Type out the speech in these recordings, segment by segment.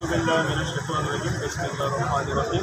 बिल्लाह मिनश शैतानिर रजीम बिस्मिल्लाहिर्रहमानिर्रहीम।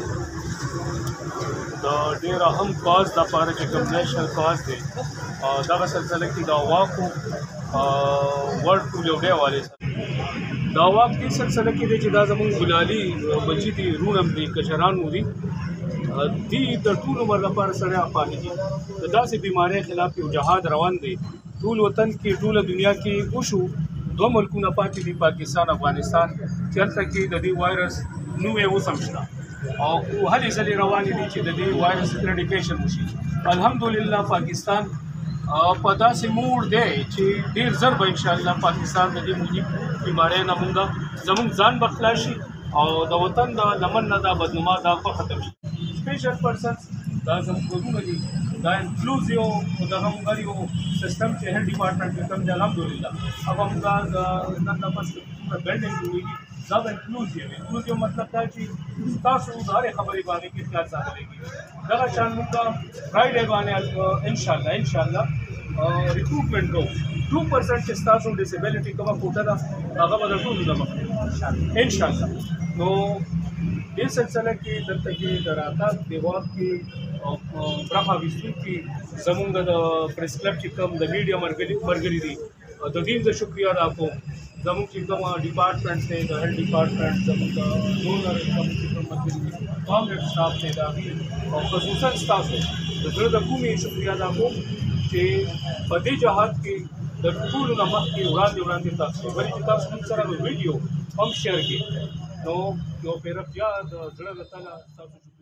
د ډېر اهم کاز د پاره چې کوم نیشنل کاز دی دغه سلسله کې د واکو ورډ ټولوډي حواله د واک دې سلسله کې دی چې دا زموږ ګلالي بچي دي رونم دي کشران مو دي دي د ټول عمر لپاره سره افغاني دي د داسې بیماری خلاف یو جهاد روان دی ټول وطن کې ټول دنیا کې وشو دو ملکونه پاتې دي پاکستان افغانستان چرته کې د دې وایرس نوې اوسم شته او هلې ځلې روانې دي چې د دې وایرس اریډیکیشن وشي الحمدلله پاکستان په داسې موړ دی چې ډېر ژر به انشاءالله پاکستان د دې موجب بیمارۍ نه مونږ زموږ ځان به خلاص شي او د وطن د لمن نه دا بدنما دا به ختم شي سپیشل پرسنس دا زموږ کورونه دي دا انکلوزیو دغه موږ یو سیستم چې هر ډپارټمنټ کې کوم دی الحمدلله अब موږ نن تاسو بلډینګ جوړیږي دا انکلوزیو مطلب دا چې تاسو د هرې خبرې باندې کې خیال ساتئ دغه شان موږ فرایډے باندې انشاءالله ریکروټمنټ کوو 2% چې تاسو ډیسیبিলিټي کومه کوټه ده هغه به د ټولو د مخ انشاءالله نو دې سلسله کې دلته کې د راتګ د واک کې برخه ویستو کې زمونږ د پریس کلب چې کوم د میډیا مرګري دي د دې د شکریا ادا کوم زموږ چې کوم ډپارټمنټ دی د هر ډپارټمنټ زموږ د ډونر کمیټې کوم مرګري دي کامپلیټ سټاف دی دا او خصوصا تاسو د زړه د کومې شکریا ادا کوم چې په دې جهاد کې د ټولو نه مخکې وړاندې تاسو ولې چې تاسو موږ سره ویډیو هم شیر کړئ نو یو پیره بیا د زړه له تله تاسو